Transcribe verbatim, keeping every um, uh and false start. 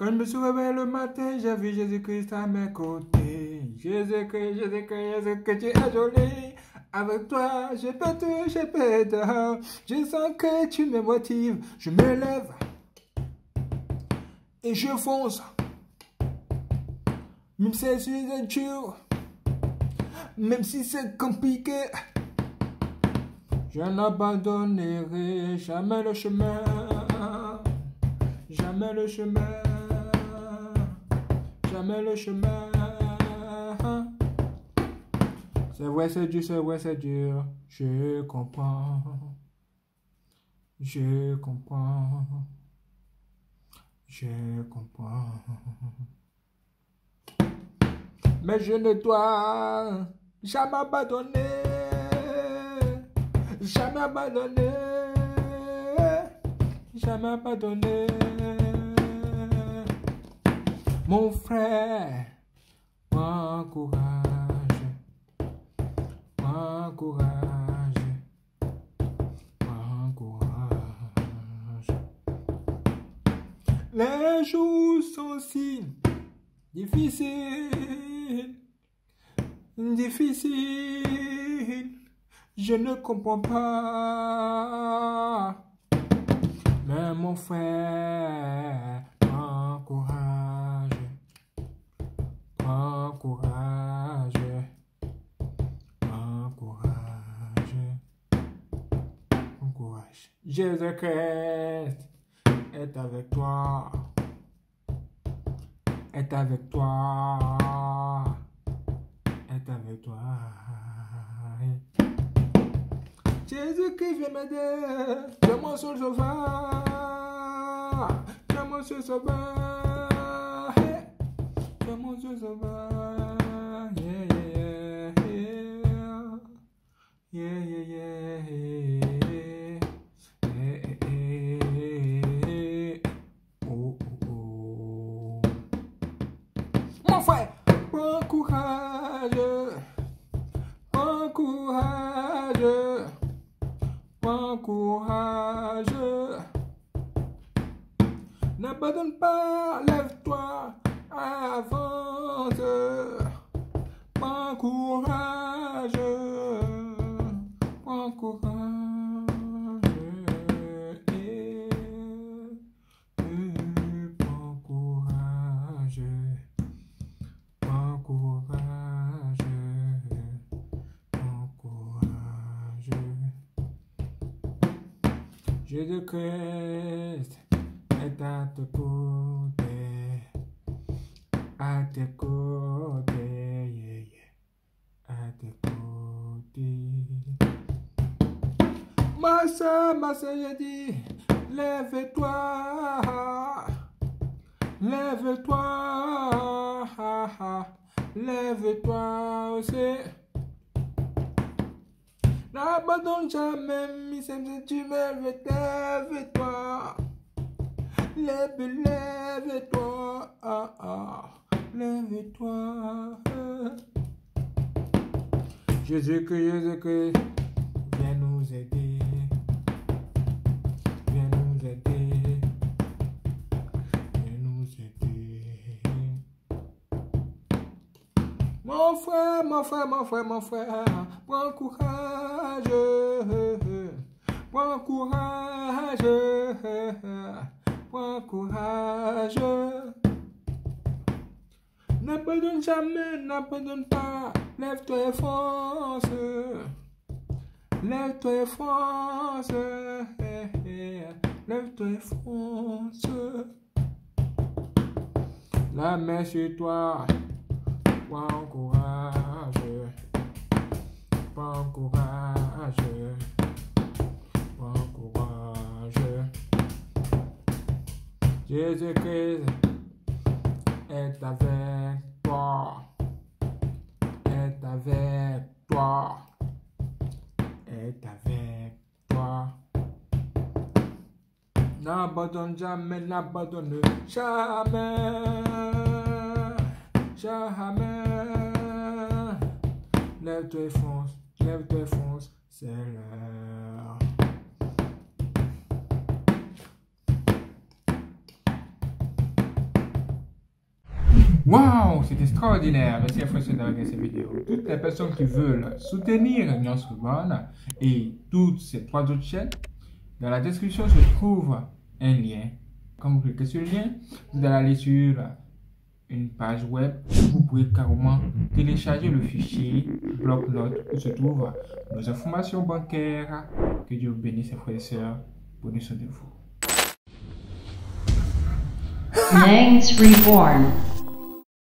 Quand je me suis réveillé le matin, j'ai vu Jésus-Christ à mes côtés. Jésus-Christ, Jésus-Christ, Jésus-Christ, tu es joli. Avec toi, je peux tout, je peux tout. Je sens que tu me motives. Je me lève et je fonce. Même si c'est dur, même si c'est compliqué, je n'abandonnerai jamais le chemin. Jamais le chemin. Jamais le chemin. C'est vrai, c'est dur, c'est vrai, c'est dur. Je comprends. Je comprends. Je comprends. Mais je ne dois jamais abandonner. Jamais abandonner. Jamais abandonner. Mon frère, m'encourage, m'encourage, m'encourage. Les jours sont si difficiles, difficiles, je ne comprends pas. Mais mon frère, m'encourage. Encourage, encourage, encourage. Jésus-Christ est avec toi, est avec toi, est avec toi. Jésus-Christ vient m'aider, c'est mon seul sauveur, c'est mon seul sauveur. Mon Dieu, ça va. Yeah, yeah, yeah, yeah, yeah, yeah, yeah. Oh, oh, oh. Mon frère, prends courage, prends courage, prends courage. N'abandonne pas, lève-toi. Avance, prends courage, prends courage, et, et, prends courage, prends courage, prends courage. Jésus-Christ est à tes côtés. À tes côtés, yeah, yeah. À tes côtés. Ma soeur, ma soeur, j'ai dit, lève-toi, lève-toi, lève-toi aussi. N'abandonne jamais, mais si tu me lève-toi, lève, lève-toi, ah, ah. Lève-toi. Jésus-Christ, Jésus-Christ, viens nous aider. Viens nous aider. Viens nous aider. Mon frère, mon frère, mon frère, mon frère, prends courage. Prends courage. Prends courage. N'abandonne jamais, n'abandonne pas. Lève-toi et fonce. Lève-toi et fonce. Lève-toi et fonce. La main sur toi. Prends courage. Prends courage. Prends courage. Jésus-Christ est avec toi, est avec toi, est avec toi. N'abandonne jamais, n'abandonne jamais, jamais. Lève-toi et fonce, lève-toi et fonce, c'est l'heure. Waouh, c'est extraordinaire. Merci à François d'avoir regardé cette vidéo. Toutes les personnes qui veulent soutenir Nyon Sorbonne et toutes ces trois autres chaînes, dans la description se trouve un lien. Quand vous cliquez sur le lien, vous allez aller sur une page web où vous pouvez carrément télécharger le fichier bloc-notes où se trouvent nos informations bancaires. Que Dieu bénisse ses frères et sœurs. Prenez soin de vous. Nangs Reborn.